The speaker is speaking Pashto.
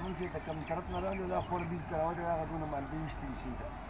موږ چې د کم طرف نه راغلو دا خور دې ته راوړی هغه دونه مالګې ویشتلي شي